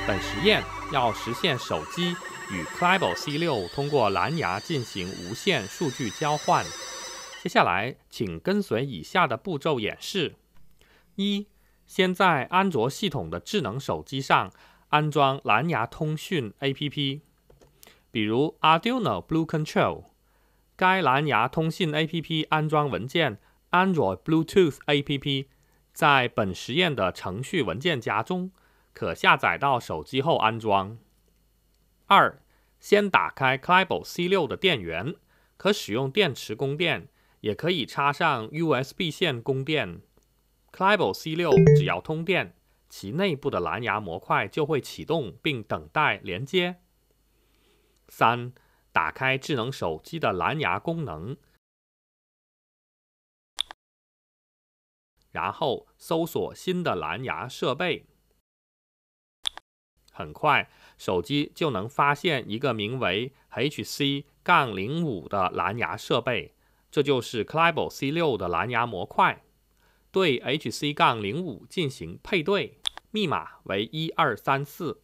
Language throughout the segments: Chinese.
本实验要实现手机与 Clibo C6 通过蓝牙进行无线数据交换。接下来，请跟随以下的步骤演示：一、先在安卓系统的智能手机上安装蓝牙通讯 APP， 比如 Arduino Blue Control。该蓝牙通信 APP 安装文件 Android Bluetooth APP 在本实验的程序文件夹中，可下载到手机后安装。二、先打开 Clibo C6 的电源，可使用电池供电，也可以插上 USB 线供电。Clibo C6 只要通电，其内部的蓝牙模块就会启动并等待连接。三、打开智能手机的蓝牙功能，然后搜索新的蓝牙设备。很快，手机就能发现一个名为 HC-05 的蓝牙设备，这就是 Clibo C6 的蓝牙模块。对 HC-05 进行配对，密码为1234。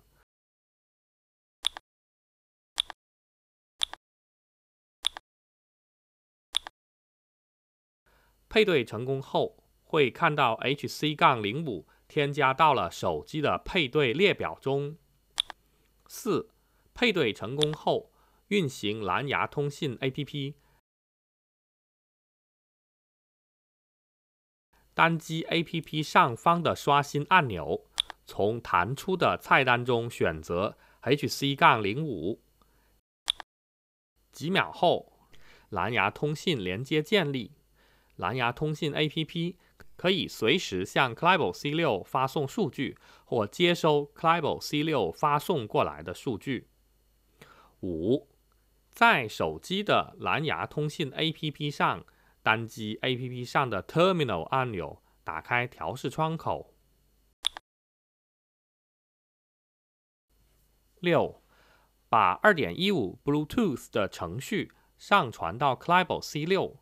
配对成功后，会看到 HC-05 添加到了手机的配对列表中。4. 配对成功后，运行蓝牙通信 APP。单击 APP 上方的刷新按钮，从弹出的菜单中选择 HC-05。几秒后，蓝牙通信连接建立。蓝牙通信 APP 可以随时向 Clibo C6 发送数据，或接收 Clibo C6 发送过来的数据。5. 在手机的蓝牙通信 APP 上单击 APP 上的 Terminal 按钮，打开调试窗口。6. 把 2.15 Bluetooth 的程序上传到 Clibo C6。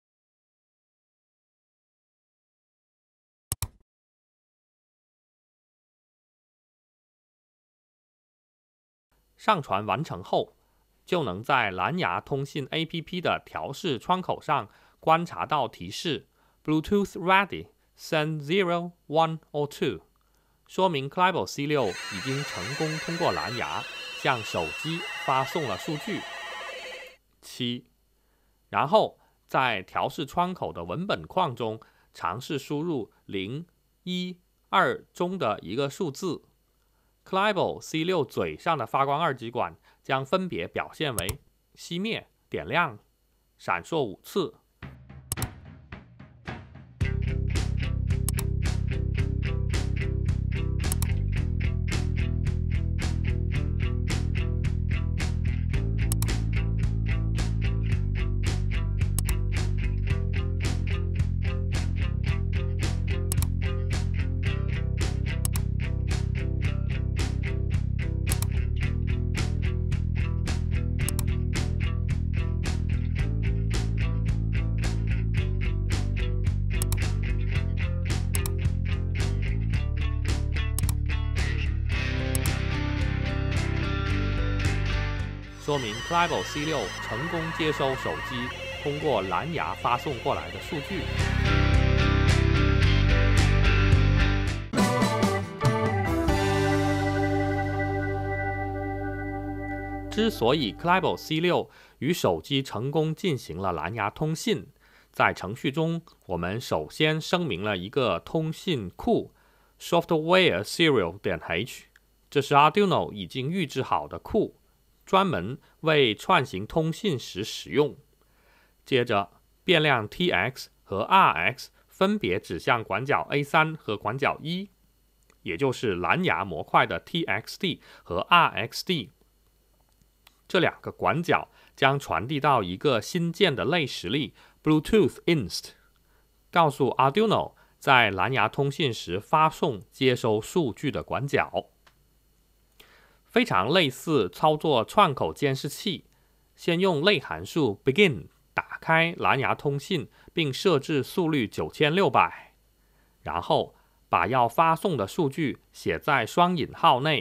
上传完成后，就能在蓝牙通信 APP 的调试窗口上观察到提示 Bluetooth Ready Send 0, 1 or 2， 说明 Clibo C6 已经成功通过蓝牙向手机发送了数据。7. 然后在调试窗口的文本框中尝试输入0、1、2中的一个数字。Clibo C6 嘴上的发光二极管将分别表现为熄灭、点亮、闪烁5次。说明 Clibo C6 成功接收手机通过蓝牙发送过来的数据。之所以 Clibo C6 与手机成功进行了蓝牙通信，在程序中我们首先声明了一个通信库 Software Serial.h， 这是 Arduino 已经预制好的库，专门为串行通信时使用。接着，变量 TX 和 RX 分别指向管角 A3 和管角1，也就是蓝牙模块的 TXD 和 RXD。这两个管角将传递到一个新建的类实例 Bluetooth Inst， 告诉 Arduino 在蓝牙通信时发送、接收数据的管角。非常类似操作串口监视器，先用类函数 begin 打开蓝牙通信，并设置速率9600，然后把要发送的数据写在双引号内，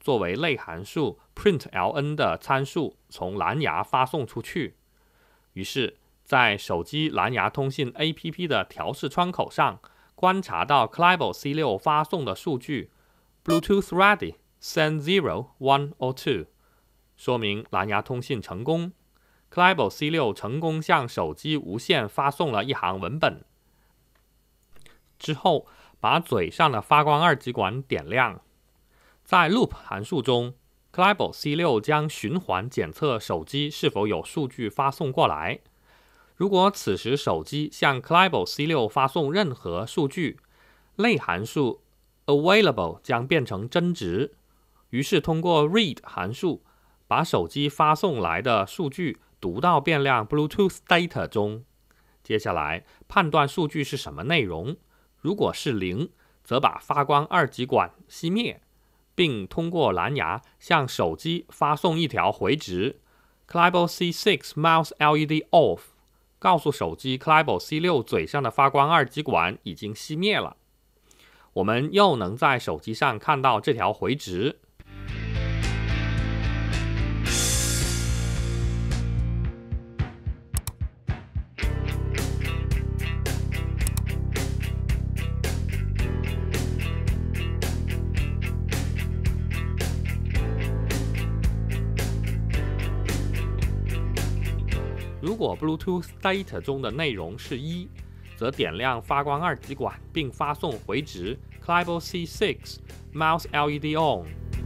作为类函数 println 的参数从蓝牙发送出去。于是，在手机蓝牙通信 APP 的调试窗口上，观察到 Clibo C6 发送的数据 Bluetooth ready send 0, 1 or 2， 说明蓝牙通信成功。Clibo C6 成功向手机无线发送了一行文本，之后把嘴上的发光二极管点亮。在 loop 函数中， Clibo C6 将循环检测手机是否有数据发送过来。如果此时手机向 Clibo C6 发送任何数据，类函数 available 将变成真值，于是通过 read 函数把手机发送来的数据读到变量 Bluetooth data 中。接下来判断数据是什么内容，如果是0，则把发光二极管熄灭，并通过蓝牙向手机发送一条回值 Clibo C6 mouse LED off， 告诉手机 Clibo C6 嘴上的发光二极管已经熄灭了。我们又能在手机上看到这条回值。如果 Bluetooth data 中的内容是1，则点亮发光二极管并发送回值 Clibo C6 mouse LED on。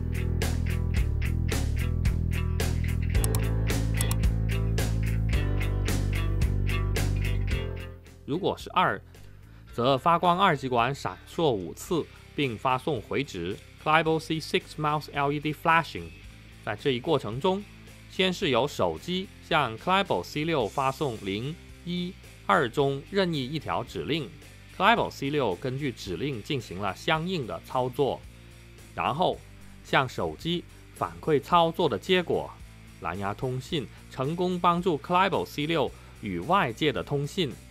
如果是2，则发光二极管闪烁5次并发送回值 Clibo C6 mouse LED flashing。 在这一过程中，先是由手机向 Clibo C6 发送0、1、2中任意一条指令， Clibo C6 根据指令进行了相应的操作，然后向手机反馈操作的结果。蓝牙通信成功帮助 Clibo C6 与外界的通信